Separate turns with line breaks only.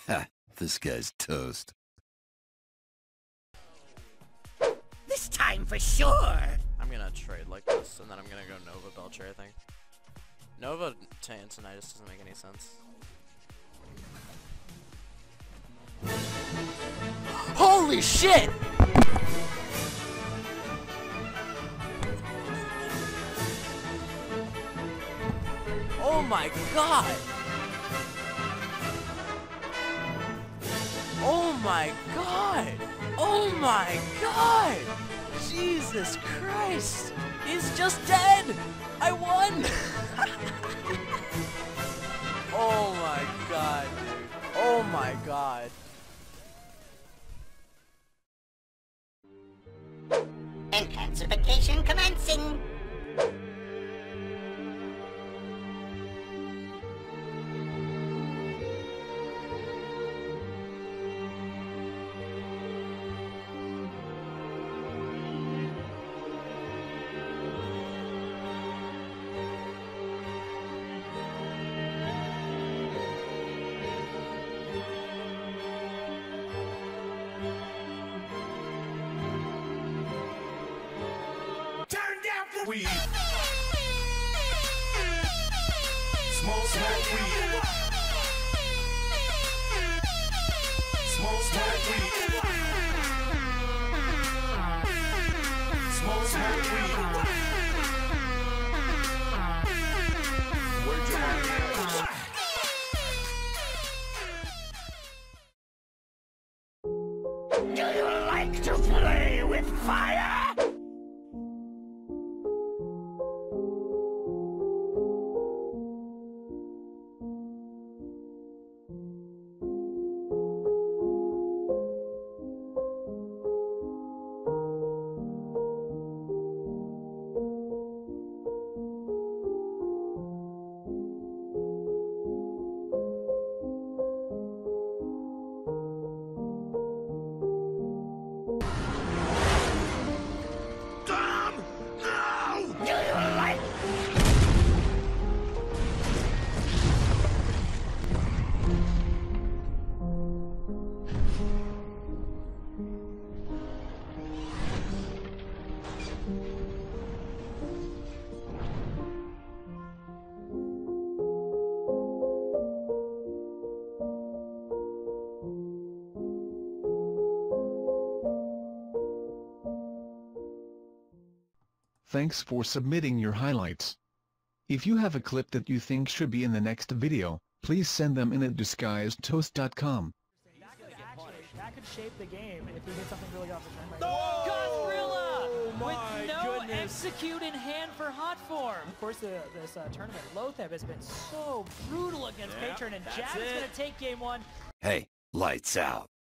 Ha, this guy's toast.
This time for sure!
I'm gonna trade like this, and then I'm gonna go Nova Belcher, I think. Nova Tantonitis doesn't make any sense. Holy shit! Oh my god! Oh my god! Oh my god! Jesus Christ! He's just dead! I won! Oh my god, dude. Oh my god.
Intensification commencing!
Weed. Smoke weed. Smoke weed. Smoke weed. Where'd you find that?
Do you like to play with fire?
Thanks for submitting your highlights. If you have a clip that you think should be in the next video, please send them in at disguisedtoast.com.
That could shape the game if we get something really off the trend right
Godzilla!
now.
With no execute in hand for hot form.
Of course, this tournament, Lotheb has been so brutal against Patron, and Jab is going to take game one.
Hey, lights out.